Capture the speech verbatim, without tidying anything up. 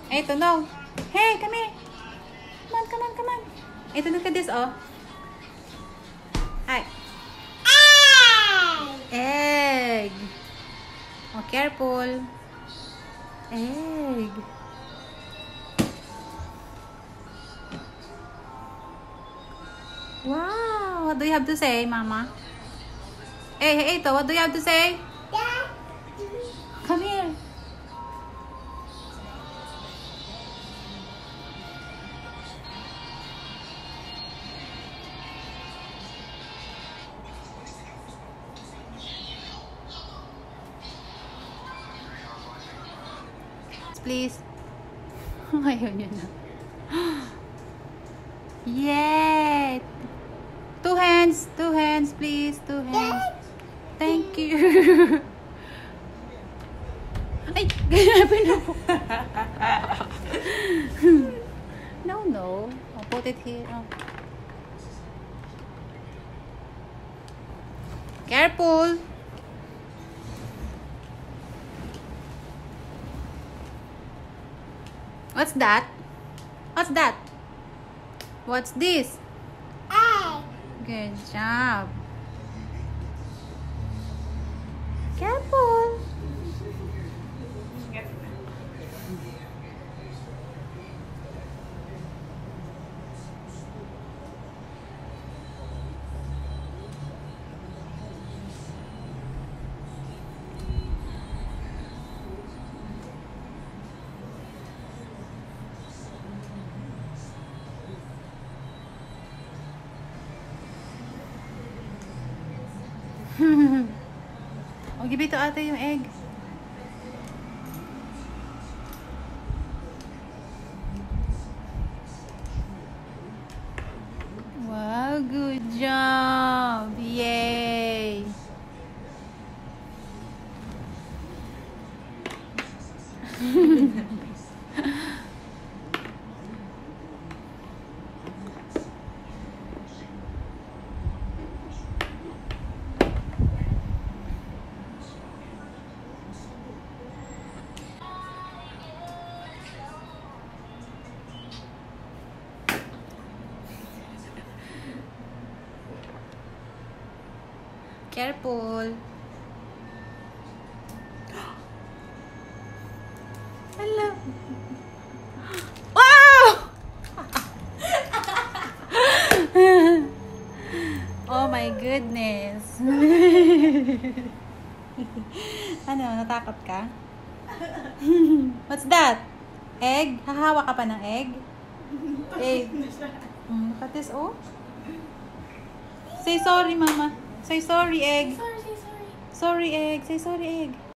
Eito, no. Hey, come here. Come on, come on, come on. Eito, look at this, oh. Hi. Egg. Oh, careful. Egg. Wow. What do you have to say, Mama? Hey, hey, Eito, what do you have to say? Come here. Please. Ayaw niya na. Yay! Two hands. Two hands, please. Two hands. Thank you. Ay! Ganabi na po. No, no. I'll put it here. Oh. Careful. What's that? What's that? What's this? Egg. Good job. Careful. Oh, give it to ate yung egg. Wow, good job. Yay. Careful. Hello. Wow! Oh my goodness. Ano, natakot ka? What's that? Egg? Hahawa ka pa ng egg? Egg. Mm, look at this, oh. Say sorry, Mama. Say sorry, egg. Sorry, sorry. Sorry, egg. Say sorry, egg.